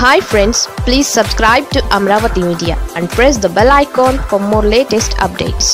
Hi friends, please subscribe to Amravati Media and press the bell icon for more latest updates.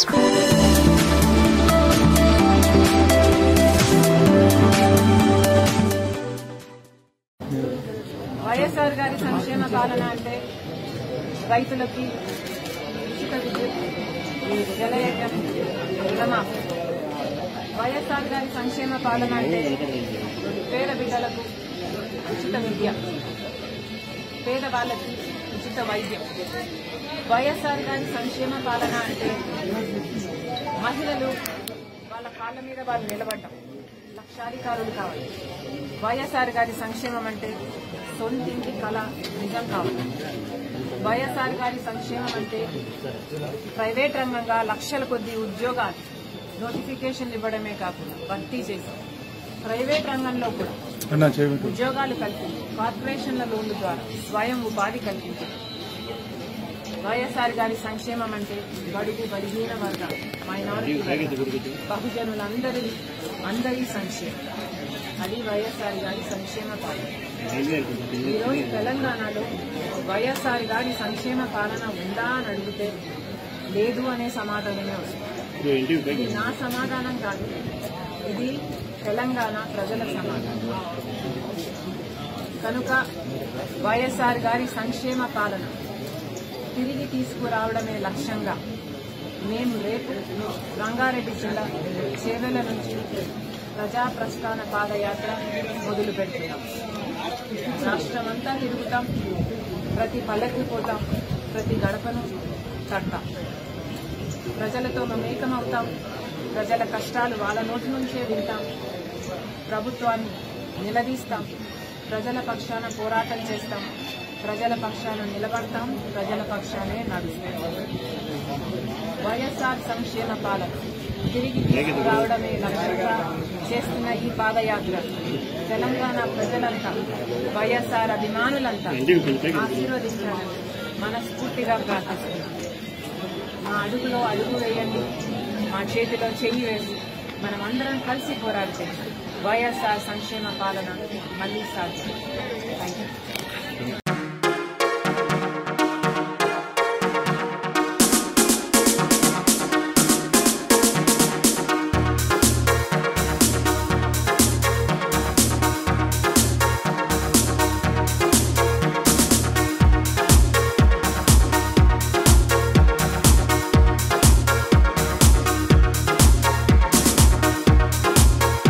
YSR గారి సంక్షేమ పాలన అంటే రైతులకి ఉచిత విద్యుత్, జలయజ్ఞం, రుణమాఫీ. వైఎస్ఆర్ గారి సంక్షేమ పాలన అంటే పేద బిడ్డలకు ఉచిత విద్య, పేదవాళ్ళకి ఉచిత వైద్యం. వైఎస్ఆర్ గారి సంక్షేమ పాలన అంటే మహిళలు వాళ్ళ కాళ్ళ మీద వాళ్ళు నిలబడ్డం, లక్షాధికారులు కావాలి. వైఎస్ఆర్ గారి సంక్షేమం అంటే సొంతింటి కళ నిజం కావాలి. వైఎస్ఆర్ గారి సంక్షేమం అంటే ప్రైవేట్ రంగంగా లక్షల కొద్ది ఉద్యోగాలు నోటిఫికేషన్లు ఇవ్వడమే కాకుండా భర్తీ చేసి ప్రైవేట్ రంగంలో కూడా ఉద్యోగాలు కల్పించి కార్పొరేషన్ల లోన్ల ద్వారా స్వయం ఉపాధి కల్పించి. వైఎస్ఆర్ గారి సంక్షేమం అంటే బడుగు బలహీన వర్గాలు, మైనారిటీ, బహుజనులందరి సంక్షేమం. అది వైఎస్ఆర్ గారి సంక్షేమ పాలన. ఈరోజు తెలంగాణలో వైఎస్ఆర్ గారి సంక్షేమ పాలన ఉందా అని అడిగితే లేదు అనే సమాధానమే వస్తుంది. ఇది నా సమాధానం కాదు, ఇది తెలంగాణ ప్రజల సమాధానం. కనుక వైఎస్ఆర్ గారి సంక్షేమ పాలన తిరిగి తీసుకురావడమే లక్ష్యంగా మేము రేపు రంగారెడ్డి జిల్లా చేవెళ్ల నుంచి ప్రజా ప్రస్థాన పాదయాత్ర మొదలు పెడుతున్నాం. రాష్ట్రమంతా తిరుగుతాం, ప్రతి పల్లెకి పోతాం, ప్రతి గడపను తడతాం, ప్రజలతో మమేకమవుతాం, ప్రజల కష్టాలు వాళ్ళ నోటి నుంచే వింటాం, ప్రభుత్వాన్ని నిలదీస్తాం, ప్రజల పక్షాన పోరాటం చేస్తాం, ప్రజల పక్షాన నిలబడతాం, ప్రజల పక్షానే నడుస్తాం. వైఎస్ఆర్ సంక్షేమ పాలన తిరిగి తీసుకురావడమే లక్ష్యంగా చేస్తున్న ఈ పాదయాత్ర తెలంగాణ ప్రజలంతా, వైఎస్ఆర్ అభిమానులంతా ఆశీర్వదించాలని మనస్ఫూర్తిగా ప్రార్థిస్తున్నాం. మా అడుగులో అడుగు వేయండి, మా చేతిలో చెయ్యి వేసి మనమందరం కలిసి పోరాడితే వైఎస్ఆర్ సంక్షేమ పాలన మళ్లీ సాధ్యం. Thank you.